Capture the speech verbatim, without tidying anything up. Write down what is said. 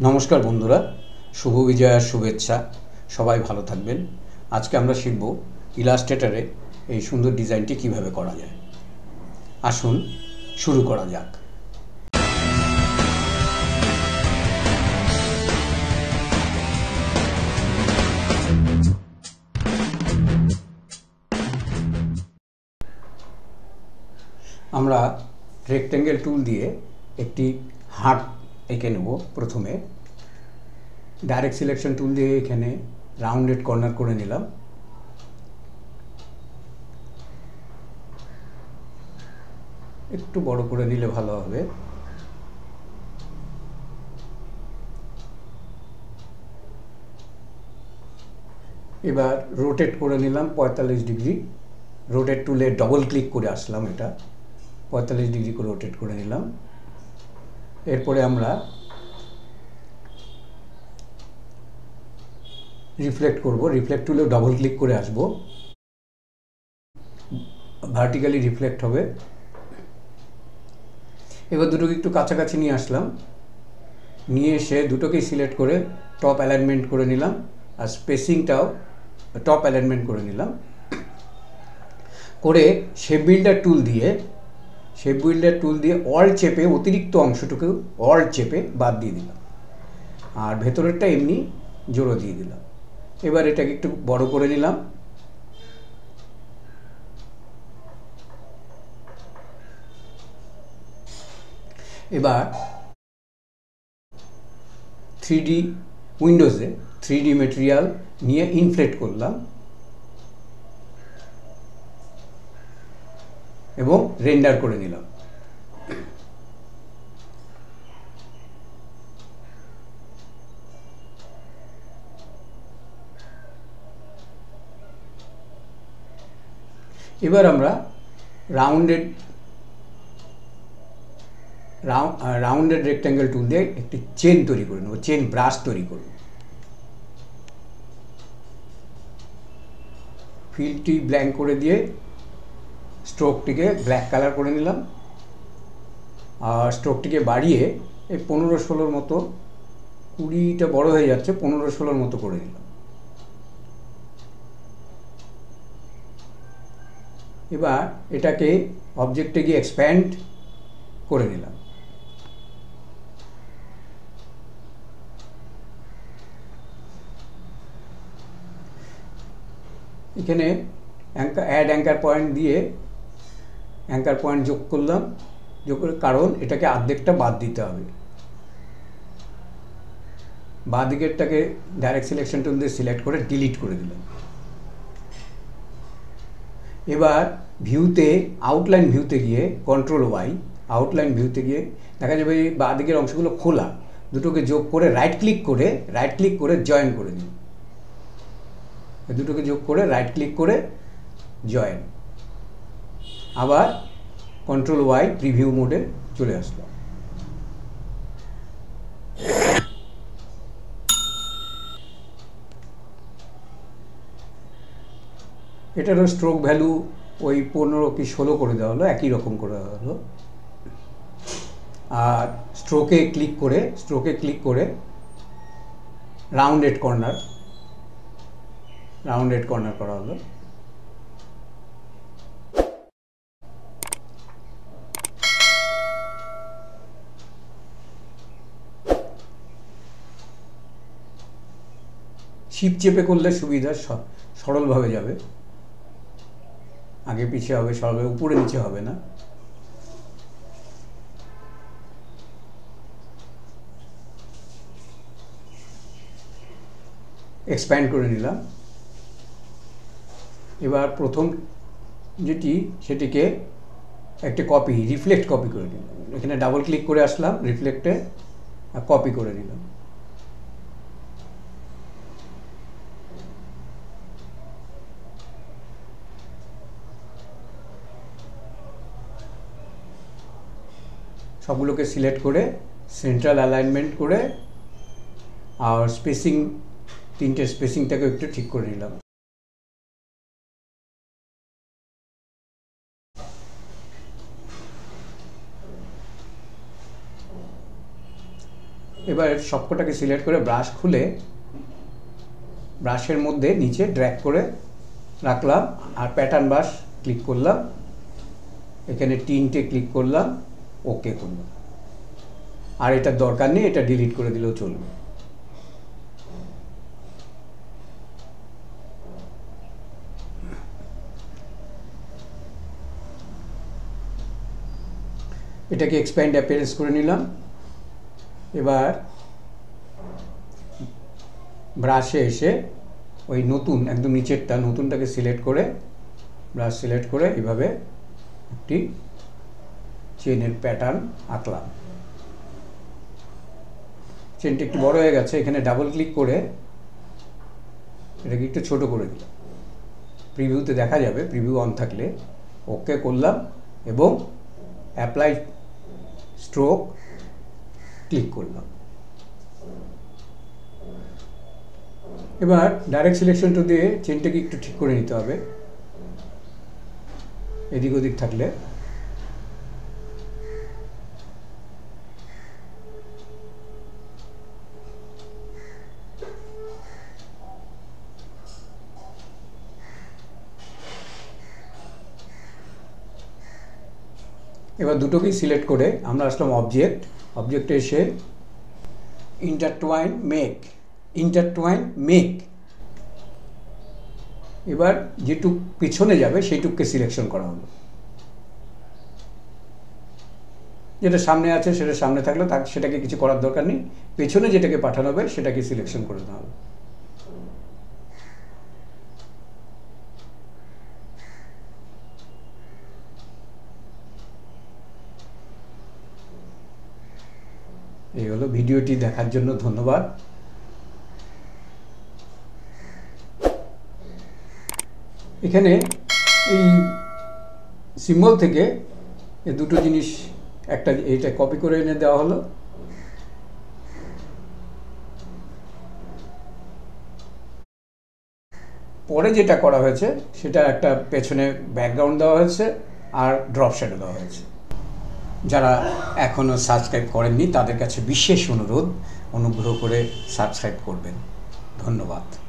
নমস্কার বন্ধুরা, শুভ বিজয়ার শুভেচ্ছা। সবাই ভালো থাকবেন। আজকে আমরা শিখব ইলাস্ট্রেটরে এই সুন্দর ডিজাইনটি কিভাবে করা যায়। আসুন শুরু করা যাক। আমরা রেক্ট্যাঙ্গেল টুল দিয়ে একটি হার্ট এঁকে নেব। প্রথমে ডাইরেক্ট সিলেকশন টুল দিয়ে এখানে রাউন্ডেড কর্নার করে নিলাম। একটু বড় করে নিলে ভালো হবে। এবার রোটেট করে নিলাম পঁয়তাল্লিশ ডিগ্রি। রোটেট টুলে ডবল ক্লিক করে আসলাম, এটা পঁয়তাল্লিশ ডিগ্রি করে রোটেট করে নিলাম। এরপরে আমরা রিফ্লেক্ট করব। রিফ্লেক্ট টুলেও ডবল ক্লিক করে আসব, ভার্টিক্যালি রিফ্লেক্ট হবে। এবার দুটোকে একটু কাছাকাছি নিয়ে আসলাম, নিয়ে এসে দুটোকেই সিলেক্ট করে টপ অ্যালাইনমেন্ট করে নিলাম, আর স্পেসিংটাও টপ অ্যালাইনমেন্ট করে নিলাম। করে শেপ বিল্ডার টুল দিয়ে শেপ বিল্ডার টুল দিয়ে অল্ট চেপে অতিরিক্ত অংশটুকু অল্ট চেপে বাদ দিয়ে দিলাম, আর ভেতরেরটা এমনি জোড়ো দিয়ে দিলাম। এবার এটাকে একটু বড় করে নিলাম। এবার থ্রি ডি উইন্ডোজে থ্রি ডি মেটেরিয়াল নিয়ে ইনফ্লেট করলাম এবং রেন্ডার করে নিলাম। এবার আমরা রাউন্ডেড রাউন্ডেড রেক্ট্যাঙ্গেল টুল দিয়ে একটি চেন তৈরি করে নেব, চেন ব্রাশ তৈরি করব। ফিল্ডটি ব্ল্যাঙ্ক করে দিয়ে স্ট্রোকটিকে ব্ল্যাক কালার করে নিলাম, আর স্ট্রোকটিকে বাড়িয়ে এই পনেরো ষোলোর মতো, কুড়িটা বড় হয়ে যাচ্ছে, পনেরো ষোলোর মতো করে নিলাম। এবার এটাকে অবজেক্টে গিয়ে এক্সপ্যান্ড করে নিলাম। এখানে অ্যাড অ্যাঙ্কার পয়েন্ট দিয়ে অ্যাঙ্কার পয়েন্ট যোগ করলাম, যোগ করে, কারণ এটাকে অর্ধেকটা বাদ দিতে হবে। বাঁ দিকেরটাকে ডাইরেক্ট সিলেকশন টুল দিয়ে সিলেক্ট করে ডিলিট করে দিলাম। এবার ভিউতে আউটলাইন ভিউতে গিয়ে কন্ট্রোল ওয়াই আউটলাইন ভিউতে গিয়ে দেখা যাবে এই বাঁ দিকের অংশগুলো খোলা, দুটোকে যোগ করে রাইট ক্লিক করে রাইট ক্লিক করে জয়েন করে দিন। দুটোকে যোগ করে রাইট ক্লিক করে জয়েন। আবার কন্ট্রোল ওয়াই প্রিভিউ মোডে চলে আসলো। এটারও স্ট্রোক ভ্যালু ওই পনেরো কি ষোলো করে দেওয়া হলো, একই রকম করে দেওয়া হলো। আর স্ট্রোকে ক্লিক করে স্ট্রোকে ক্লিক করে রাউন্ডেড কর্নার রাউন্ডেড কর্নার করা হলো। শিপ চেপে করলে সুবিধা, সরলভাবে যাবে, আগে পিছিয়ে হবে, সরলভাবে উপরে নিচে হবে না। এক্সপ্যান্ড করে নিলাম। এবার প্রথম যেটি সেটিকে একটা কপি রিফ্লেক্ট কপি করে নিলাম। এখানে ডাবল ক্লিক করে আসলাম, রিফ্লেক্টে কপি করে নিলাম। সবগুলোকে সিলেক্ট করে সেন্ট্রাল অ্যালাইনমেন্ট করে, আর স্পেসিং তিনটে স্পেসিংটাকে একটু ঠিক করে নিলাম। এবার সবকটাকে সিলেক্ট করে ব্রাশ খুলে ব্রাশের মধ্যে নিচে ড্র্যাগ করে রাখলাম, আর প্যাটার্ন ব্রাশ ক্লিক করলাম, এখানে টিন্টে ক্লিক করলাম, ওকে করলাম। আর এটার দরকার নেই, এটা ডিলিট করে দিলেও চলবে। এটাকে এক্সপ্যান্ড অ্যাপিয়ারেন্স করে নিলাম। এবার ব্রাশে এসে ওই নতুন একদম নিচেরটা নতুনটাকে সিলেক্ট করে ব্রাশ সিলেক্ট করে এভাবে একটি চেনের প্যাটার্ন আঁকলাম। চেনটা একটু বড় হয়ে গেছে, এখানে ডাবল ক্লিক করে এটাকে একটু ছোট করে দিলাম। প্রিভিউতে দেখা যাবে, প্রিভিউ অন থাকলে। ওকে করলাম এবং অ্যাপ্লাই স্ট্রোক ক্লিক করলাম। এবার ডাইরেক্ট সিলেকশনটা দিয়ে চেনটাকে একটু ঠিক করে নিতে হবে এদিক ওদিক থাকলে। এবার দুটোকেই সিলেক্ট করে আমরা আসলাম অবজেক্ট, অবজেক্টে এসে ইন্টারটুয়াইন মেক, ইন্টারটুয়াইন মেক। এবার যেটুক পিছনে যাবে সেইটুককে সিলেকশন করা হলো। যেটা সামনে আছে সেটা সামনে থাকলে তাকে সেটাকে কিছু করার দরকার নেই, পেছনে যেটাকে পাঠানো হবে সেটাকে সিলেকশন করে দেওয়া হলো। এই হলো। ভিডিওটি দেখার জন্য ধন্যবাদ। এখানে এই সিম্বল থেকে এই দুটো জিনিস, একটা এইটা কপি করে এনে দেওয়া হলো, পরে যেটা করা হয়েছে সেটা একটা পেছনে ব্যাকগ্রাউন্ড দেওয়া হয়েছে আর ড্রপ শ্যাডো দেওয়া হয়েছে। যারা এখনও সাবস্ক্রাইব করেননি তাদের কাছে বিশেষ অনুরোধ, অনুগ্রহ করে সাবস্ক্রাইব করবেন। ধন্যবাদ।